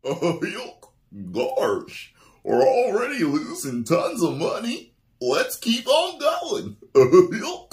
Gosh, we're already losing tons of money. Let's keep on going.